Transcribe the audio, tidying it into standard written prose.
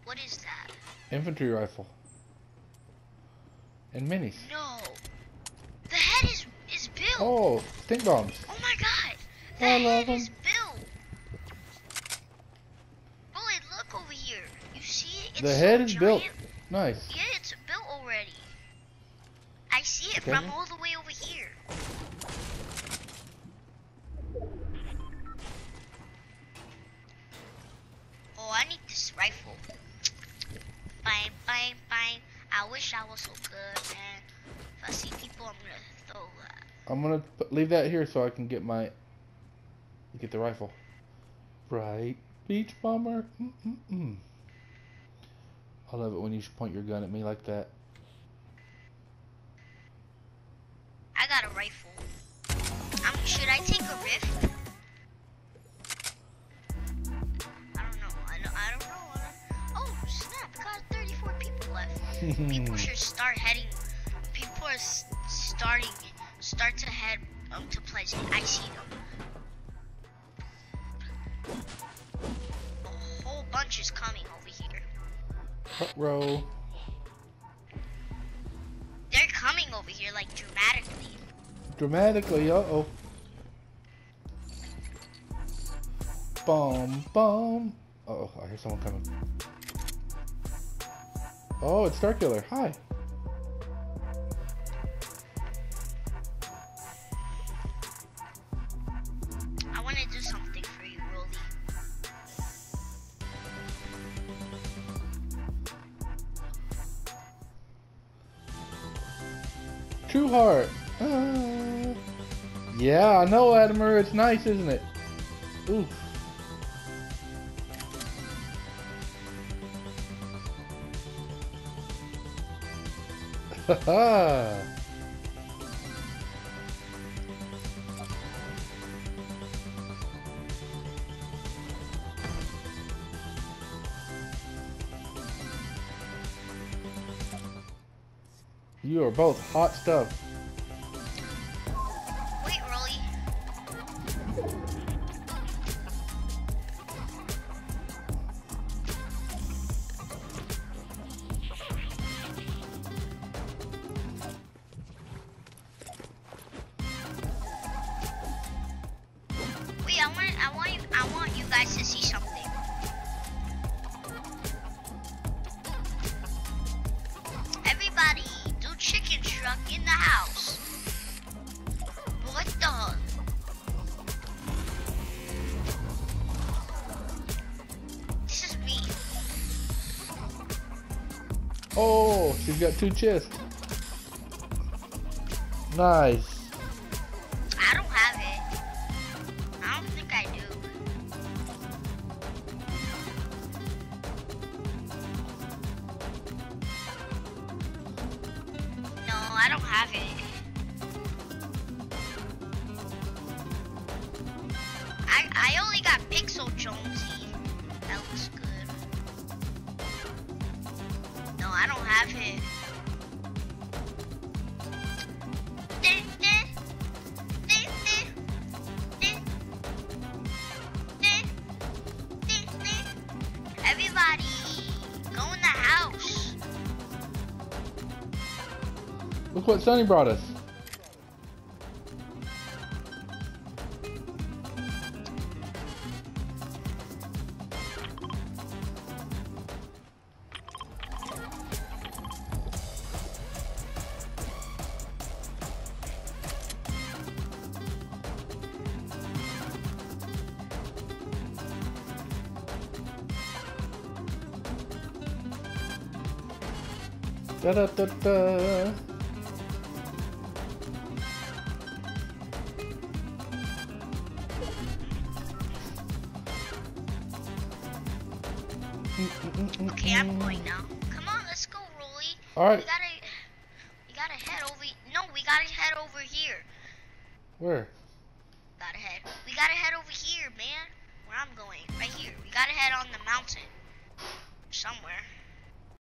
What is that? Infantry rifle. And minis. No. The head is built. Oh, stink bombs. Oh my god. The I love head is them. built. Roly, look over here. You see it? It's The so head is giant. built. Nice. Yeah, it's built already. I see it Okay. from all the way over here. Oh, I need this rifle. Bang, bang, bang. I wish I was so good, man. If I see people, I'm gonna throw that. I'm gonna leave that here so I can get the rifle. Right, beach bomber. I love it when you point your gun at me like that. I got a rifle. Should I take a rift? I don't know. I don't know. Oh snap! I got 34 people left. People should start heading. People are start to head to Pleasant. I see them. A whole bunch is coming over here. Front row. They're coming over here like dramatically. Dramatically, uh-oh. Boom, boom. Uh-oh, I hear someone coming. Oh, it's Starkiller. Hi. I want to do something for you, Roly. True Heart. Yeah, I know, Admiral. It's nice, isn't it? Oof. Haha. You are both hot stuff. Wait, Roly. Wait, I want you guys to see something. Everybody, do chicken truck in the house. What the? This is me. Oh, she's got 2 chests. Nice. I don't have it. I don't think I do. No, I don't have it. I only got Pixel Jonesy. That looks good. No, I don't have it. Everybody, go in the house. Look what Sonny brought us. Da da da da. Okay, I'm going now. Come on, let's go, Roly. All right. We gotta head over. No, we gotta head over here. Where? We gotta head over here, man. Where I'm going, right here. We gotta head on the mountain somewhere.